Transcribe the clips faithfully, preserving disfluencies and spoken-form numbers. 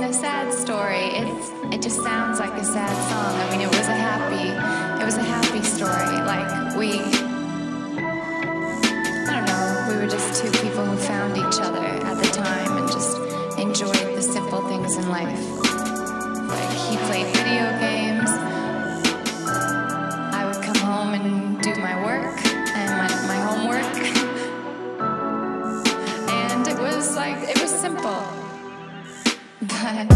a sad story. It's, it just sounds like a sad song. I mean, it was a happy, it was a happy story. Like, we, I don't know, we were just two people who found each other at the time and just enjoyed the simple things in life. Like, he played video games, I would come home and do my work and my, my homework. And it was like, it was simple. But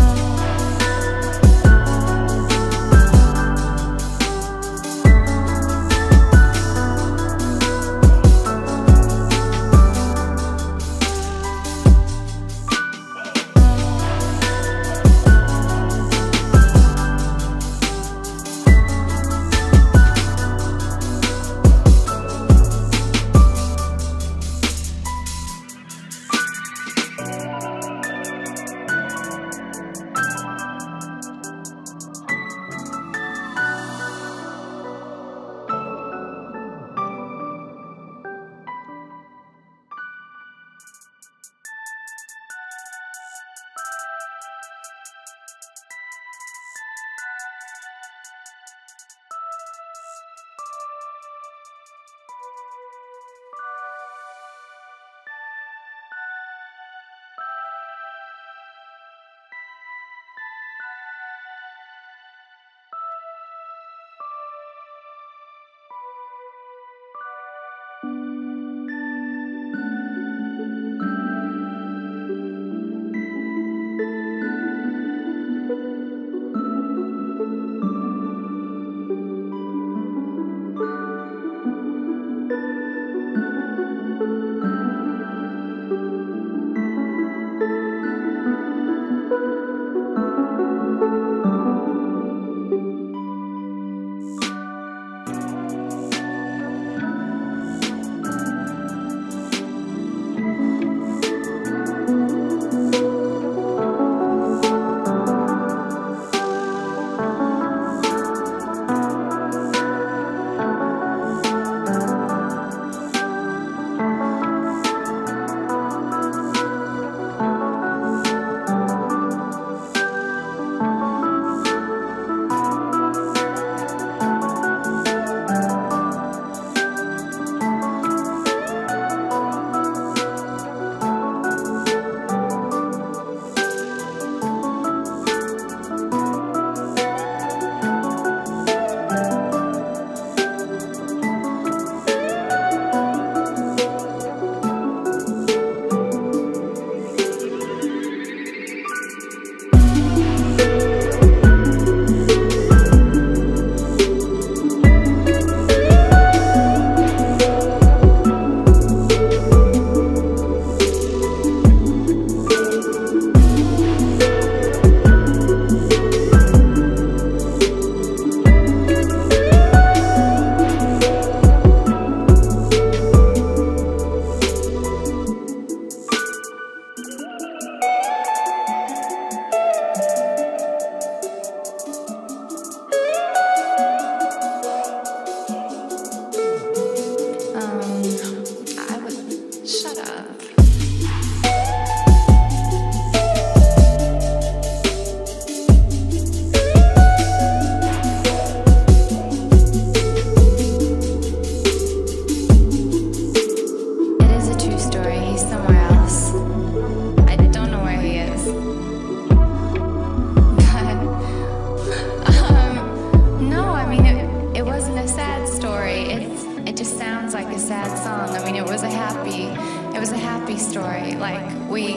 sad song. I mean, it was a happy, it was a happy story. Like, we,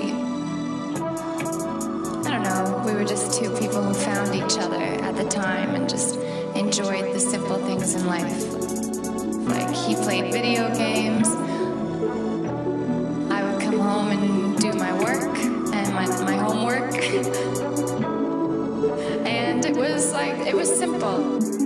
I don't know, we were just two people who found each other at the time and just enjoyed the simple things in life. Like, he played video games, I would come home and do my work and my, my homework. And it was like, it was simple.